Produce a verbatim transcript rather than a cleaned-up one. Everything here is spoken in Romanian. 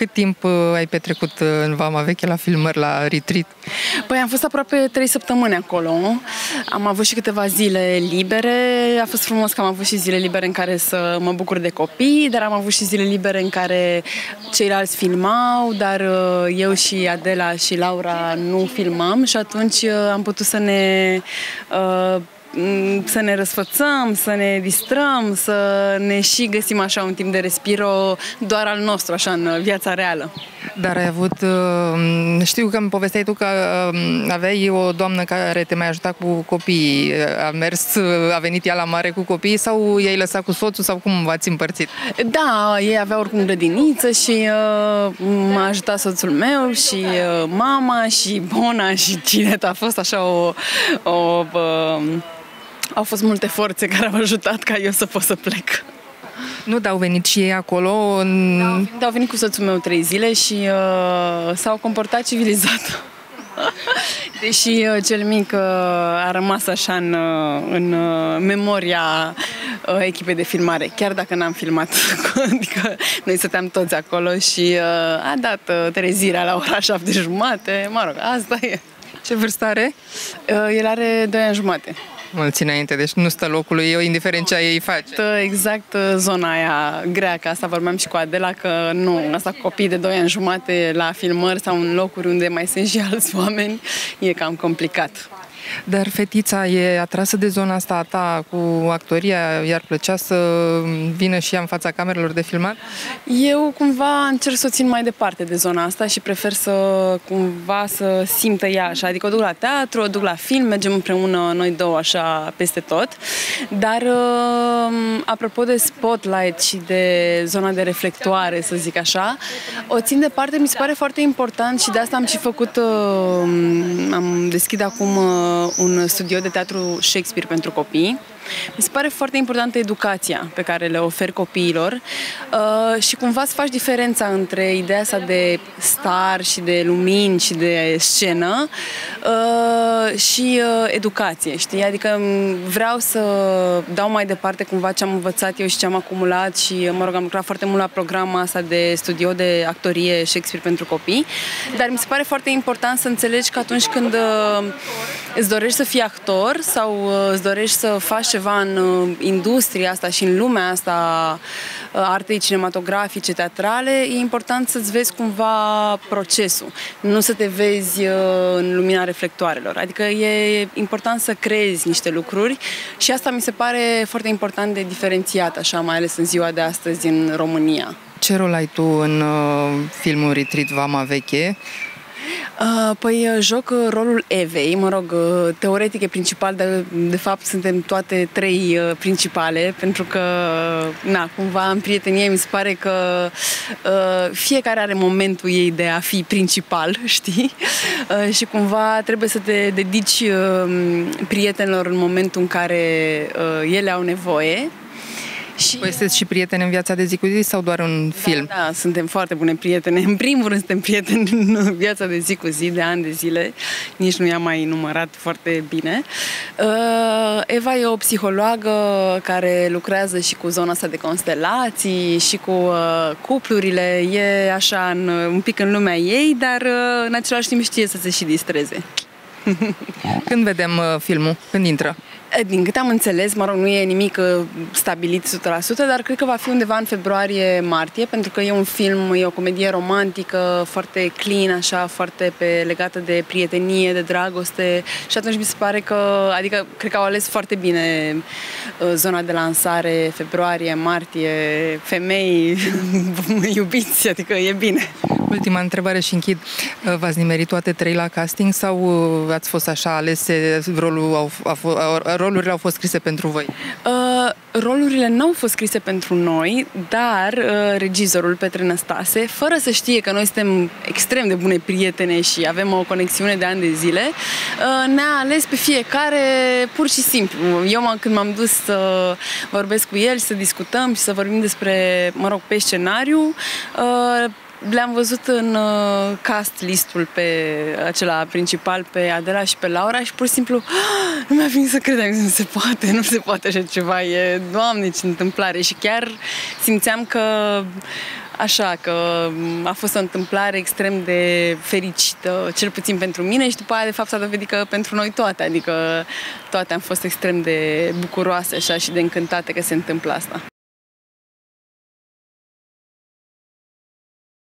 Cât timp ai petrecut în Vama Veche la filmări, la retreat? Păi am fost aproape trei săptămâni acolo. Am avut și câteva zile libere. A fost frumos că am avut și zile libere în care să mă bucur de copii, dar am avut și zile libere în care ceilalți filmau, dar eu și Adela și Laura nu filmam și atunci am putut să ne uh, să ne răsfățăm, să ne distrăm, să ne și găsim așa un timp de respiro doar al nostru, așa, în viața reală. Dar ai avut, știu că îmi povesteai tu că aveai o doamnă care te mai ajuta cu copiii. A mers, a venit ea la mare cu copiii sau i-ai lăsat cu soțul sau cum v-ați împărțit? Da, ei aveau oricum grădiniță și uh, m-a ajutat soțul meu și uh, mama și Bona și Cineta. A fost așa o... o uh, au fost multe forțe care au ajutat ca eu să pot să plec. Nu, dar au venit și ei acolo? În... Da, da, au venit cu soțul meu trei zile și uh, s-au comportat civilizat. Deși uh, cel mic uh, a rămas așa în, uh, în uh, memoria uh, echipei de filmare, chiar dacă n-am filmat. Adică noi stăteam toți acolo și uh, a dat uh, trezirea la ora șapte jumate. Mă rog, asta e. Ce vârstă are? Uh, el are doi ani jumate. Mult înainte, deci nu stă locului eu, indiferent ce ei face. Exact zona aia grea, că asta vorbeam și cu Adela, că nu, asta cu copii de doi ani jumate la filmări sau în locuri unde mai sunt și alți oameni, e cam complicat. Dar fetița e atrasă de zona asta a ta cu actoria, i-ar plăcea să vină și ea în fața camerelor de filmat? Eu cumva încerc să o țin mai departe de zona asta și prefer să cumva să simtă ea așa, adică o duc la teatru, o duc la film, mergem împreună noi două așa peste tot, dar apropo de spotlight și de zona de reflectoare, să zic așa, o țin departe, mi se pare foarte important și de asta am și făcut, am deschis acum un studio de teatru Shakespeare pentru copii. Mi se pare foarte importantă educația pe care le oferi copiilor uh, și cumva să faci diferența între ideea asta de star și de lumini și de scenă uh, și uh, educație, știi? Adică vreau să dau mai departe cumva ce am învățat eu și ce am acumulat și, mă rog, am lucrat foarte mult la programa asta de studio de actorie Shakespeare pentru copii, dar mi se pare foarte important să înțelegi că atunci când uh, îți dorești să fii actor sau uh, îți dorești să faci ceva în industria asta și în lumea asta artei cinematografice, teatrale, e important să-ți vezi cumva procesul, nu să te vezi în lumina reflectoarelor. Adică e important să crezi niște lucruri și asta mi se pare foarte important de diferențiat, așa, mai ales în ziua de astăzi în România. Ce rol ai tu în uh, filmul Retreat Vama Veche? Uh, păi joc rolul Evei, mă rog, teoretic e principal, dar de fapt suntem toate trei uh, principale, pentru că, na, cumva în prietenie mi se pare că uh, fiecare are momentul ei de a fi principal, știi? Uh, și cumva trebuie să te dedici uh, prietenilor în momentul în care uh, ele au nevoie. Și... Păi sunteți și prieteni în viața de zi cu zi sau doar în film? Da, da, suntem foarte bune prietene. În primul rând suntem prieteni în viața de zi cu zi, de ani de zile. Nici nu i-am mai numărat foarte bine. Eva e o psihologă care lucrează și cu zona asta de constelații și cu cuplurile. E așa în, un pic în lumea ei, dar în același timp știe să se și distreze. Când vedem filmul? Când intră? Din câte am înțeles, mă rog, nu e nimic stabilit o sută la sută, dar cred că va fi undeva în februarie-martie, pentru că e un film, e o comedie romantică, foarte clean, așa, foarte pe, legată de prietenie, de dragoste și atunci mi se pare că, adică, cred că au ales foarte bine zona de lansare, februarie-martie, femei, iubiți, adică e bine. Ultima întrebare și închid. V-ați nimerit toate trei la casting sau ați fost așa alese, rolul au, a, rolurile au fost scrise pentru voi? Uh, rolurile nu au fost scrise pentru noi, dar uh, regizorul Petre Năstase, fără să știe că noi suntem extrem de bune prietene și avem o conexiune de ani de zile, uh, ne-a ales pe fiecare pur și simplu. Eu când m-am dus să vorbesc cu el, să discutăm și să vorbim despre, mă rog, pe scenariu, uh, le-am văzut în uh, cast listul pe acela principal, pe Adela și pe Laura și pur și simplu ah, nu mi-a venit să credem că nu se poate, nu se poate așa ceva, e, Doamne, ce întâmplare și chiar simțeam că Așa că a fost o întâmplare extrem de fericită, cel puțin pentru mine, și după aia, de fapt, s-a dovedit că pentru noi toate, adică toate am fost extrem de bucuroase așa, și de încântate că se întâmplă asta.